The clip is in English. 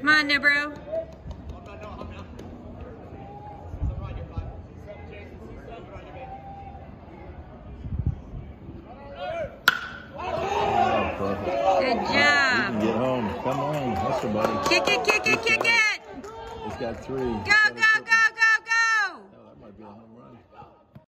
Come on now, bro. Good job. You can get home. Come on. Hustle, buddy. Kick it, kick it, kick it. He's got 3. Go, go.